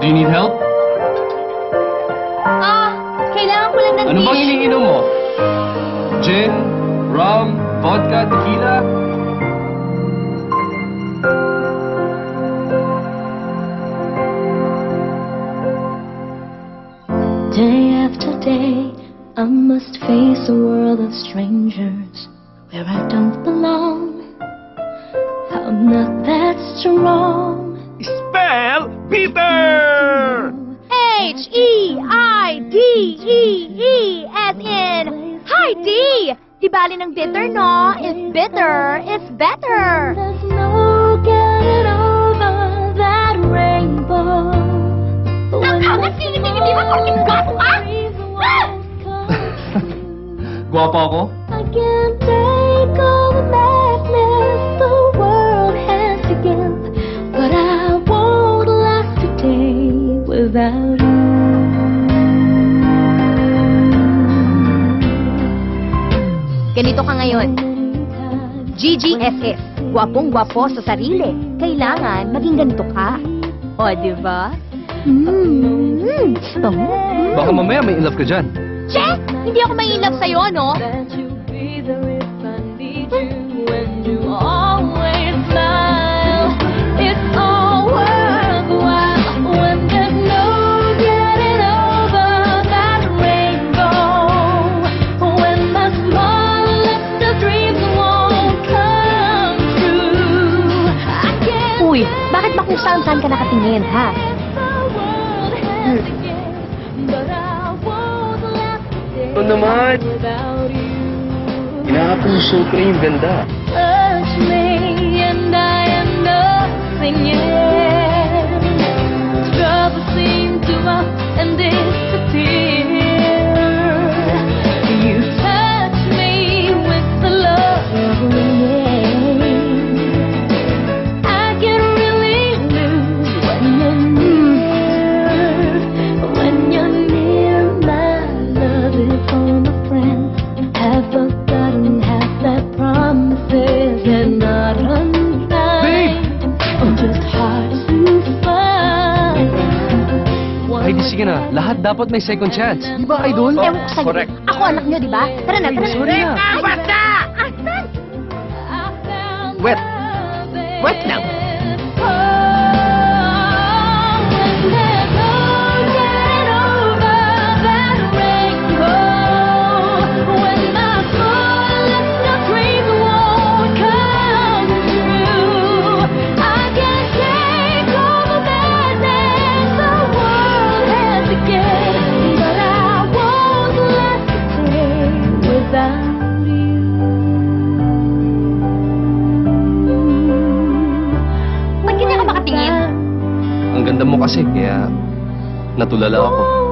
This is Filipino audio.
Do you need help? Kailangan ko lang ng Ano bang iniinom mo? Gin? Rum? Vodka? Tequila? Day after day, I must face a world of strangers where I don't belong. I'm not that strong. Spell Peter! H-E-I-D-E-E as in Heidi! Di bali ng bitter, no? It's bitter. It's better. There's no getting over that rainbow. Ang tingin-tingin, di ba? Porkit gwapo ka? Guwapo ako? I can't take all the madness the world has to give, but I won't last a day without you. Ganito ka ngayon. GGSS. Gwapong-gwapo sa sarili. Kailangan maging ganito ka. O, di ba? Baka mamaya may in love ka dyan. Che! Hindi ako may in love sa'yo, no? That you'll be there if I need you, and you always smile. It's all worthwhile when there's no getting over that rainbow. When my smallest dreams won't come true. I can't Uy, bakit ba kung saan-saan ka nakatingin, ha? Ano naman? Inakapuso ko na yung ganda. Touch me and I am nothing yet. Trouble seems to up and disappear. You touch me with the love rain. I get really loose when you're near. When you're near, my love is for my friends. Have forgotten half that promises and not unkind. Oh, just hard to find. Heidi, sige na. Lahat dapat may second chance. Di ba, Idol? Ewan ko sa'yo. Correct. Ako anak nyo, di ba? Tara na, tara na. Sorry na. Basta! Asan? Wet. Wet lang. Ba't ganyan ka makatingin? Ang ganda mo kasi, kaya natulala ako.